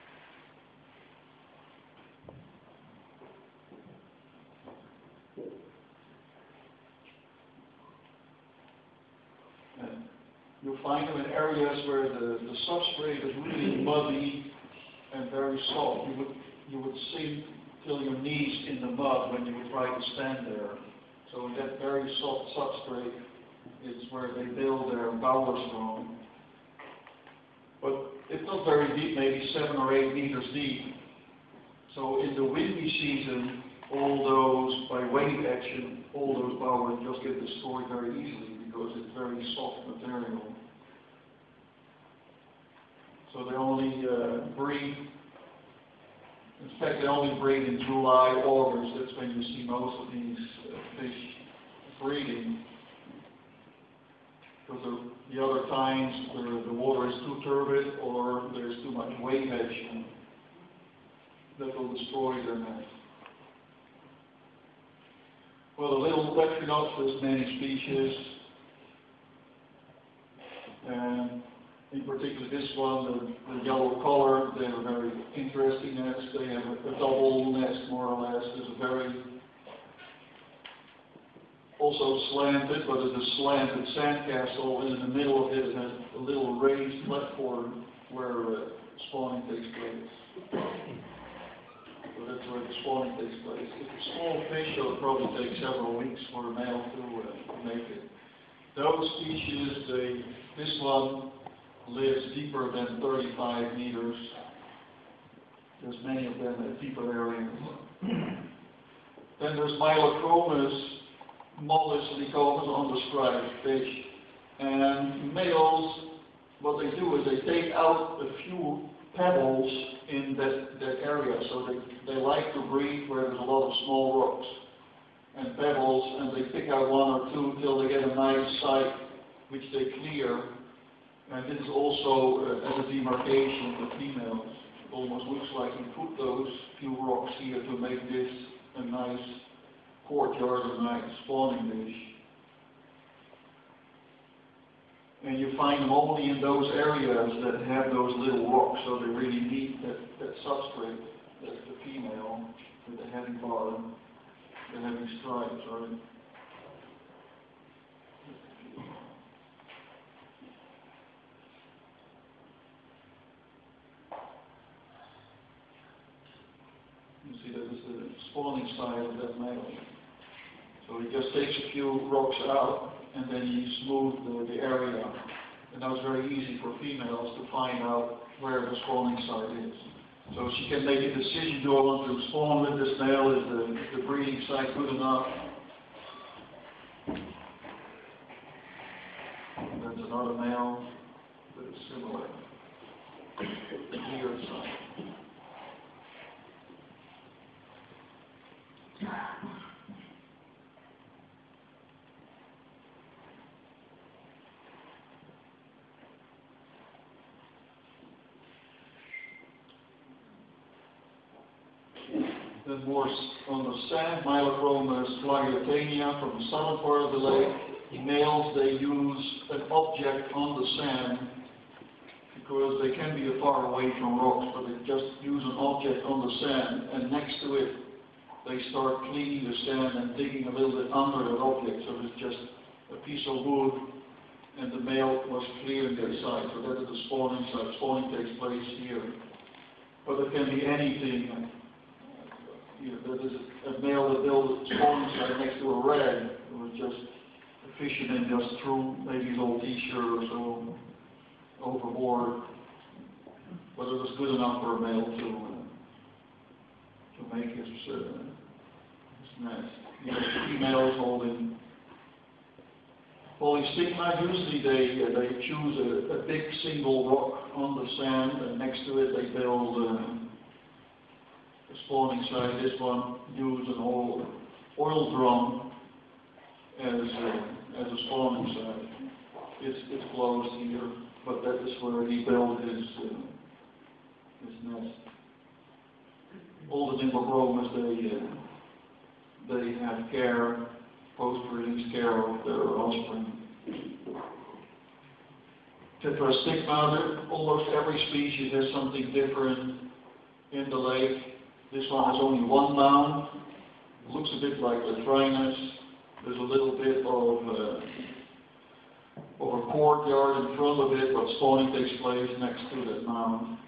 You'll find them in areas where the, the substrate is really muddy and very soft. You would, you would sink till your knees in the mud when you would try to stand there. So that very soft substrate is where they build their bowers from. But it's not very deep, maybe seven or eight meters deep. So in the windy season, all those, by wave action, all those bowers just get destroyed very easily because it's very soft material. So they only uh, breed, in fact they only breed in July, August. That's when you see most of these uh, fish breeding. Because the, the other times the, the water is too turbid or there's too much wave action that will destroy their nest. Well, the little Leptrinopsis, many species, and in particular this one, the, the yellow color, they have a very interesting nest. They have a, a double nest, more or less. It's a very, also slanted, but it's a slanted sandcastle, and in the middle of it, it has a little raised platform where uh, spawning takes place. So that's where the spawning takes place. It's a small fish, so it probably takes several weeks for a male to, uh, to make it. Those species, they, this one lives deeper than thirty-five meters. There's many of them at deeper areas. Then there's Mylochromys, mollis licomus, undescribed fish. And males, what they do is they take out a few pebbles in that, that area. So they, they like to breed where there's a lot of small rocks and pebbles, and they pick out one or two till they get a nice site which they clear. And this is also uh, as a demarcation for females. It almost looks like you put those few rocks here to make this a nice courtyard, a nice spawning dish. And you find them only in those areas that have those little rocks, so they really need that, that substrate, that's the female, with the heavy bar, the heavy stripes, right? You see that is the spawning side of that male. So he just takes a few rocks out, and then he smooths the, the area. And that was very easy for females to find out where the spawning site is. So she can make a decision, do I want to spawn with this male, is the, is the breeding site good enough? And that's another male that is similar. Weird site. Then more on the sand, Mylochromys flagellatanea from the southern part of the lake. Males, they use an object on the sand because they can be far away from rocks, but they just use an object on the sand, and next to it they start cleaning the sand and digging a little bit under that object. So it's just a piece of wood, and the male was clearing their site. So that is the spawning site. Spawning takes place here. But it can be anything. You know, there is a male that built a spawning site next to a rag. It was just a fisherman just threw maybe his old t-shirt or so overboard. But it was good enough for a male to uh, to make his, uh, his nest. You know, females holding polystigma. Usually they uh, they choose a, a big single rock on the sand, and next to it they build uh, a spawning site. This one used an oil oil drum as uh, as a spawning site. It's it's closed here, but that is where he built his uh, his nest. All the Nimbochromis, they uh, they have care, post-release care of their offspring. Tetrastigma, almost every species has something different in the lake. This one has only one mound. It looks a bit like Latrinus. There's a little bit of, uh, of a courtyard in front of it, but spawning takes place next to that mound.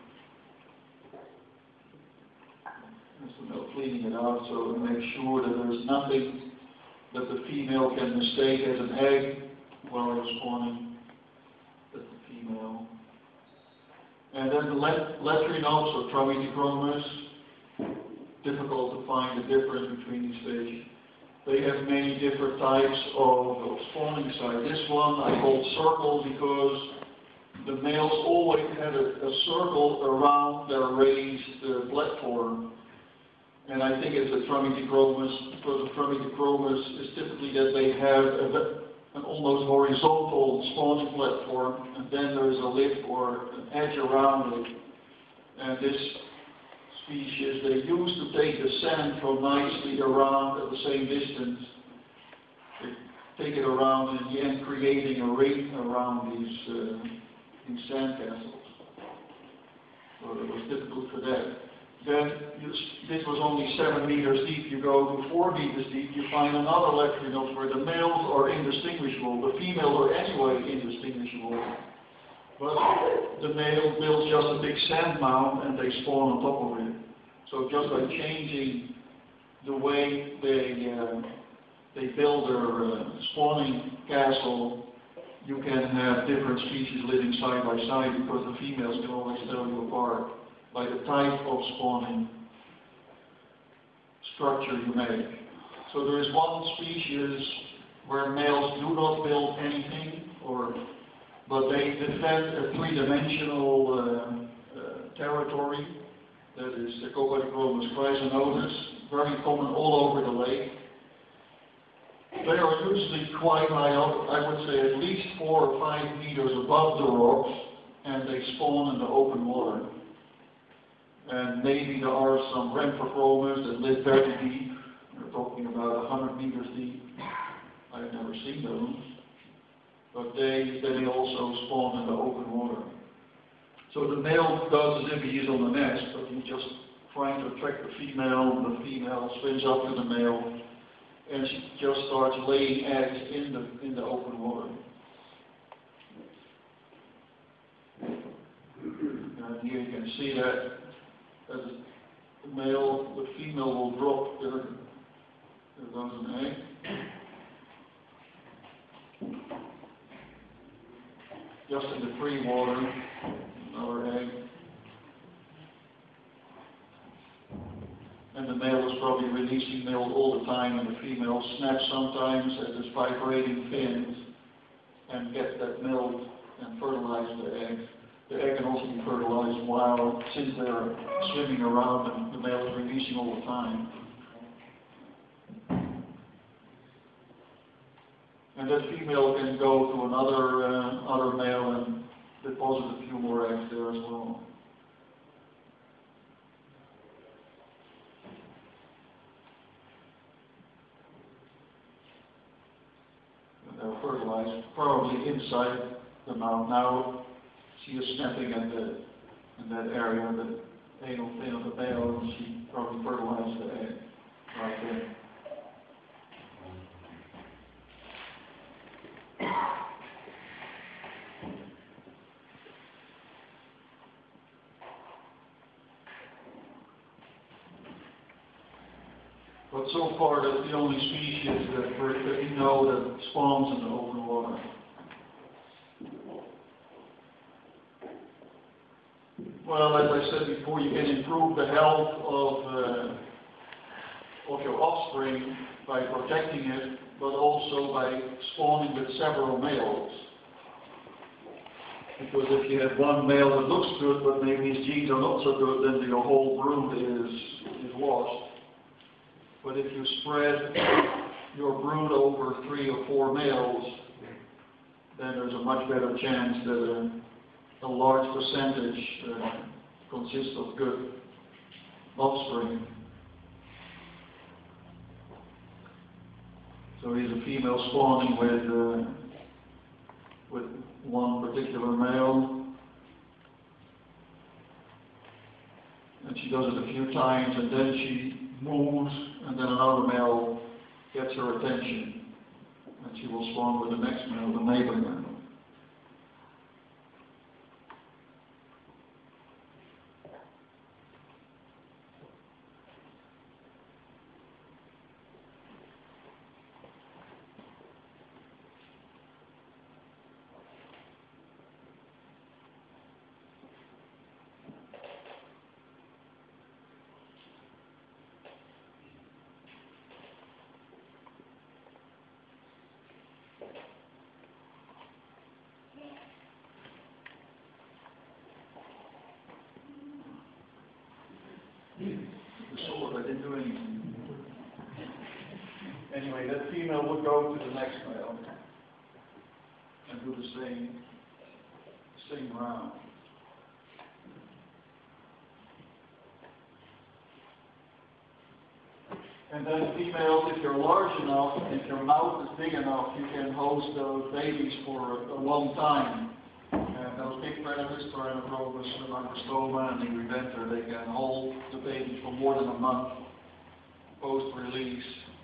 So they're cleaning it out so to make sure that there's nothing that the female can mistake as an egg while they're spawning. That's the female. And then the Lethrinops or Trimetichromis. Difficult to find the difference between these fish. They have many different types of, of spawning site. This one I call circle because the males always had a, a circle around their raised uh, platform. And I think it's a Trimetichromis because the Trimetichromis is typically that they have a, an almost horizontal spawning platform, and then there's a lip or an edge around it. And this species, they used to take the sand from nicely around at the same distance. They take it around and in the end creating a ring around these, uh, these sand castles. So it was difficult for that. Then you, this was only seven meters deep. You go to four meters deep, you find another Lethrinops where the males are indistinguishable. The females are anyway indistinguishable. But the male builds just a big sand mound and they spawn on top of it. So just by changing the way they uh, they build their uh, spawning castle, you can have different species living side by side because the females can always tell you apart by the type of spawning structure you make. So there is one species where males do not build anything, or but they defend a three-dimensional uh, uh, territory. That is the Copatichromis chrysonotus, very common all over the lake. They are usually quite high up, I would say at least four or five meters above the rocks, and they spawn in the open water. And maybe there are some Rhemphachromas that live very deep. We're talking about one hundred meters deep. I've never seen those. But they, they also spawn in the open water. So the male does as if he is on the nest, but he's just trying to attract the female. The female swims up to the male, and she just starts laying eggs in the in the open water. And here you can see that as the male, the female will drop. There, there goes an egg. Just in the free water, another egg. And the male is probably releasing milk all the time, and the female snaps sometimes at its vibrating fins and gets that milk and fertilizes the egg. The egg can also be fertilized while, since they're swimming around and the male is releasing all the time. And that female can go to another uh, other male and deposit a few more eggs there as well. And they're fertilized probably inside the mouth. Now she is snapping at the in that area, the anal fin of the male, and she probably fertilized the egg right there. But so far, that's the only species that, that we know that spawns in the open water. Well, as I said before, you can improve the health of, uh, of your offspring by protecting it, but also by spawning with several males. Because if you have one male that looks good, but maybe his genes are not so good, then your whole brood is, is lost. But if you spread your brood over three or four males, then there's a much better chance that a, a large percentage uh, consists of good offspring. So here's a female spawning with, uh, with one particular male. And she does it a few times, and then she moves, and then another male gets her attention, and she will spawn with the next male, the neighboring male. The sword, I didn't do anything. Anyway, that female would go to the next male and do the same, same round. And then females, if you're large enough, if your mouth is big enough, you can host those babies for a, a long time. And those big predators, Tyrannochromis, Macrostoma, and the Inventor, they can hold the baby for more than a month post-release.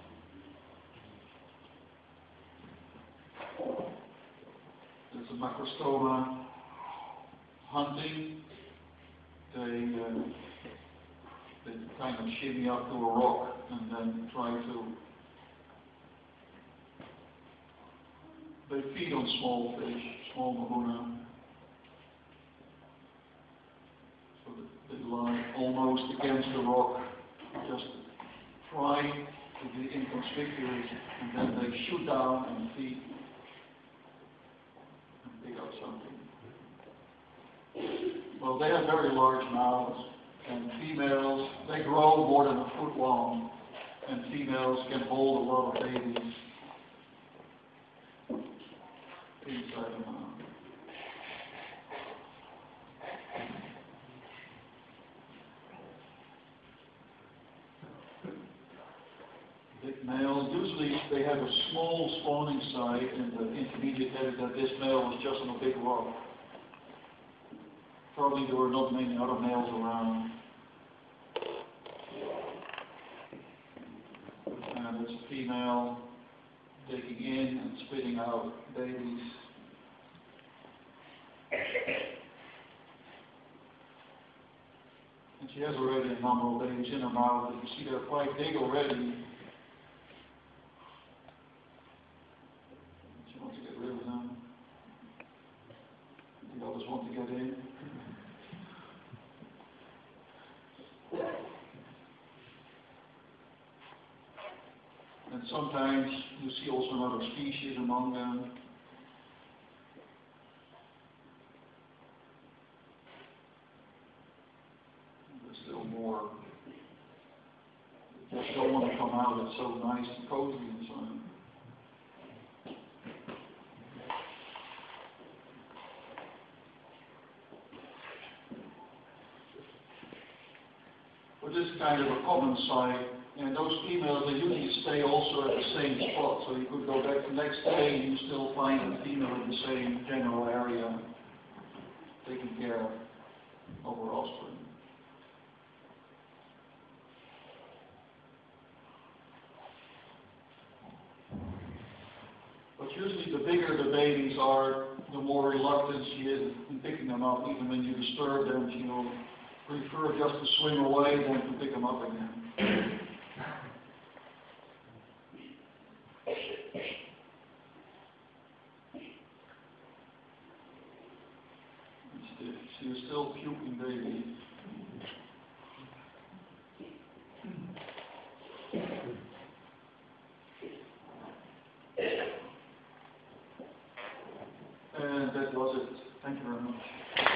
It's a Macrostoma hunting. They, uh, they kind of shimmy up to a rock and then try to they feed on small fish, small mahuna. So they lie almost against the rock, just try to be inconspicuous, and then they shoot down and feed and pick up something. Well, they have very large mouths, and females, they grow more than a foot long, and females can hold a lot of babies inside the mouth. Big males, usually they have a small spawning site, and the intermediate headed that this male was just on a big rock. Probably there were not many other males around. And it's a female taking in and spitting out babies. And she has already a number of babies in her mouth. You see they're quite big already. She wants to get rid of them. The others want to get in. And sometimes you see also another species among them. There's still more. They just don't want to come out. It's so nice and cozy inside. But this is kind of a common site. And those females, they usually stay also at the same spot, so you could go back the next day and you still find a female in the same general area, taking care of her offspring. But usually the bigger the babies are, the more reluctant she is in picking them up. Even when you disturb them, she'll prefer just to swim away than to pick them up again. She is still puking baby. And that was it. Thank you very much.